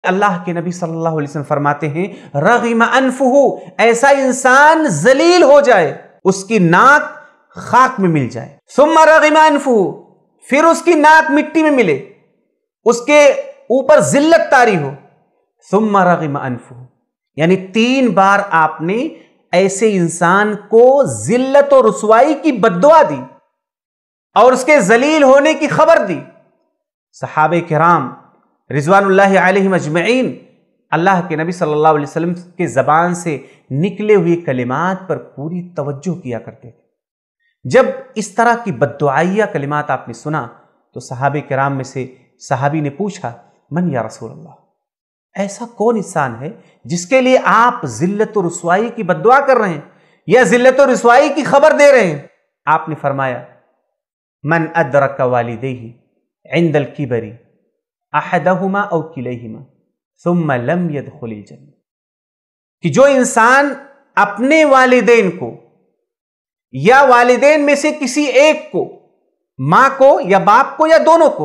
اللہ کے نبی صلی اللہ علیہ وسلم فرماتے ہیں رغم انفہ، ایسا انسان ذلیل ہو جائے، اس کی ناک خاک میں مل جائے، ثم رغم انفہ، پھر اس کی ناک مٹی میں ملے، اس کے اوپر ذلت طاری ہو، ثم رغم انفہ، یعنی 3 بار آپ نے ایسے انسان کو ذلت و رسوائی کی بددعا دی اور اس کے ذلیل ہونے کی خبر دی۔ صحابہ کرام رضوان اللہ علیہم اجمعین اللہ کے نبی صلی اللہ علیہ وسلم کے زبان سے نکلے ہوئے کلمات پر پوری توجہ کیا کرتے تھے۔ جب اس طرح کی بددعائیہ کلمات آپ نے سنا تو صحابہ کرام میں سے صحابی نے پوچھا من یا رسول اللہ، ایسا کون انسان ہے جس کے لیے آپ ذلت و رسوائی کی بددعا کر رہے ہیں یا ذلت و رسوائی کی خبر دے رہے ہیں؟ آپ نے فرمایا من ادرک والدیہ عند الکبر احدہما او کلیہما ثم لم يدخل الجنہ، کہ جو انسان اپنے والدین کو یا والدین میں سے کسی ایک کو، ماں کو یا باپ کو یا دونوں کو،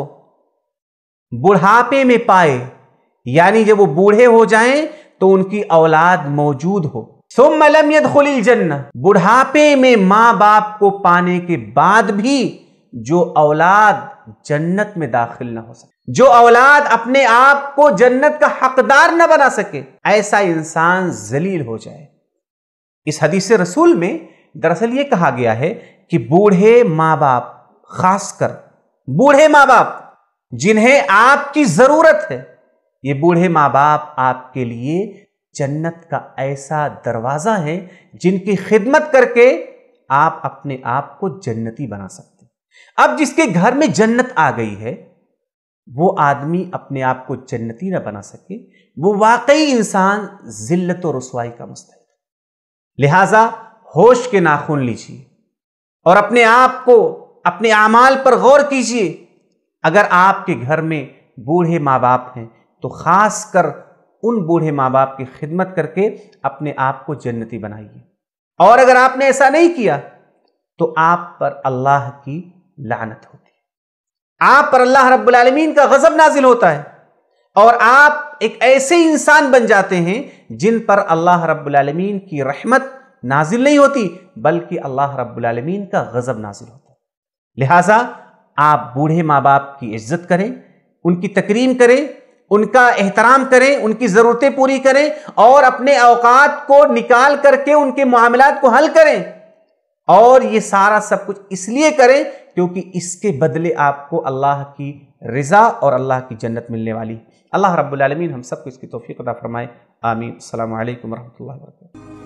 بڑھاپے میں پائے، یعنی جب وہ بوڑھے ہو جائیں تو ان کی اولاد موجود ہو، ثم لم يدخل الجنہ، بڑھاپے میں ماں باپ کو پانے کے بعد بھی جو اولاد جنت میں داخل نہ ہو سکے، جو اولاد اپنے آپ کو جنت کا حقدار نہ بنا سکے، ایسا انسان ذلیل ہو جائے۔ اس حدیث رسول میں دراصل یہ کہا گیا ہے کہ بوڑھے ماں باپ، خاص کر بوڑھے ماں باپ جنہیں آپ کی ضرورت ہے، یہ بوڑھے ماں باپ آپ کے لیے جنت کا ایسا دروازہ ہے جن کی خدمت کر کے آپ اپنے آپ کو جنتی بنا سکتے۔ اب جس کے گھر میں جنت آ گئی ہے وہ آدمی اپنے آپ کو جنتی نہ بنا سکے، وہ واقعی انسان ذلت و رسوائی کا مستحق۔ لہذا ہوش کے ناخن لیجیے اور اپنے آپ کو، اپنے اعمال پر غور کیجیے۔ اگر آپ کے گھر میں بوڑھے ماں باپ ہیں تو خاص کر ان بوڑھے ماں باپ کی خدمت کر کے اپنے آپ کو جنتی بنائیے، اور اگر آپ نے ایسا نہیں کیا تو آپ پر اللہ کی لعنت ہوتی ہے، آپ پر اللہ رب العالمین کا غضب نازل ہوتا ہے، اور آپ ایک ایسے انسان بن جاتے ہیں جن پر اللہ رب العالمین کی رحمت نازل نہیں ہوتی بلکہ اللہ رب العالمین کا غضب نازل ہوتا ہے۔ لہٰذا آپ بوڑھے ماں باپ کی عزت کریں، ان کی تکریم کریں، ان کا احترام کریں، ان کی ضرورتیں پوری کریں، اور اپنے اوقات کو نکال کر کے ان کے معاملات کو حل کریں، اور یہ سارا سب کچھ اس لیے کریں کیونکہ اس کے بدلے آپ کو اللہ کی رضا اور اللہ کی جنت ملنے والی۔ اللہ رب العالمین ہم سب کو اس کی توفیق عطا فرمائے، آمین۔ السلام علیکم ورحمۃ اللہ وبرکاتہ۔